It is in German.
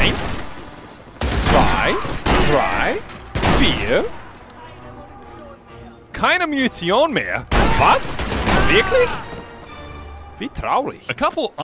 1, 2, 3, 4. Keine Munition mehr. Was? Wirklich? Wie traurig. A couple